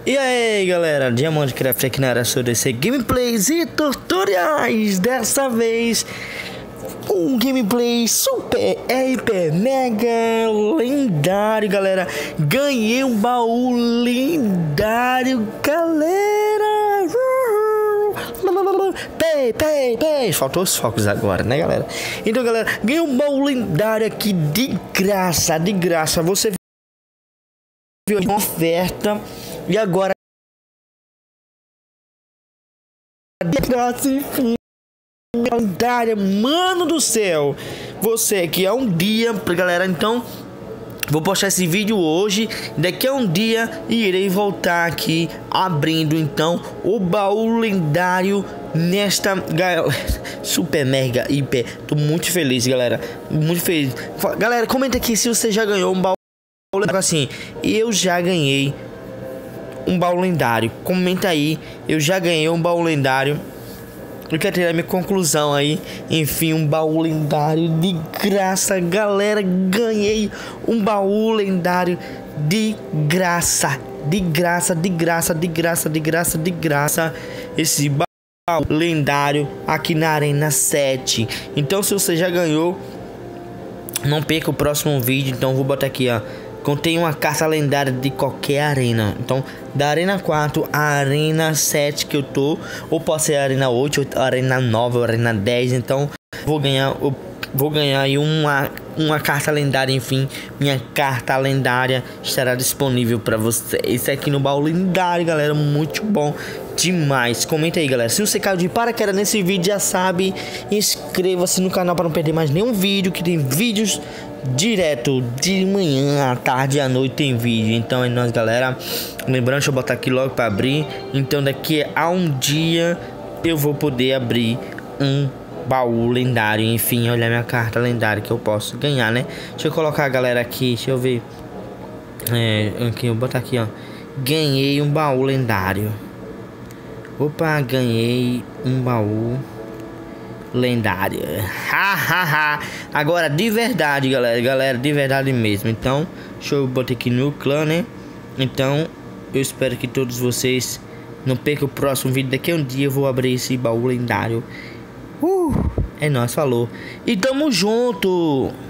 E aí galera, Diamante Craft aqui na área sobre esse gameplays e tutoriais. Dessa vez um gameplay super hiper mega lendário, galera. Ganhei um baú lendário, galera. Pei. Faltou os focos agora, né, galera? Então, galera, ganhei um baú lendário aqui de graça, Você viu uma oferta e agora de graça, enfim, lendária, mano do céu. Você aqui é um dia, galera. Então vou postar esse vídeo hoje. Daqui a um dia irei voltar aqui abrindo então o baú lendário nesta super mega hiper. Tô muito feliz, galera. Muito feliz. Galera, comenta aqui se você já ganhou um baú assim. Eu já ganhei um baú lendário. Comenta aí. Eu já ganhei um baú lendário. Eu quero tirar minha conclusão aí. Enfim, um baú lendário de graça, galera. Ganhei um baú lendário de graça. De graça. Esse baú lendário aqui na Arena 7. Então, se você já ganhou, não perca o próximo vídeo. Então, vou botar aqui, ó. Contém uma carta lendária de qualquer arena. Então, da Arena 4 a Arena 7 que eu tô, ou pode ser a Arena 8, a Arena 9, a Arena 10. Então, vou ganhar aí uma carta lendária. Enfim, minha carta lendária estará disponível para você. Esse aqui no baú lendário, galera. Muito bom demais. Comenta aí, galera. Se você caiu de paraquedas nesse vídeo, já sabe, inscreva-se no canal para não perder mais nenhum vídeo, que tem vídeos direto de manhã, à tarde, à noite tem vídeo. Então é nóis, galera. Lembrando, deixa eu botar aqui logo para abrir. Então daqui a um dia eu vou poder abrir um baú lendário. Enfim, olha a minha carta lendária que eu posso ganhar, né? Deixa eu colocar a galera aqui, deixa eu ver. Aqui, eu vou botar aqui, ó. Ganhei um baú lendário. Opa, ganhei um baú lendário. Agora de verdade, galera, de verdade mesmo. Então, deixa eu botar aqui no clã, né? Então, eu espero que todos vocês não percam o próximo vídeo. Daqui a um dia eu vou abrir esse baú lendário. É nóis, falou. E tamo junto.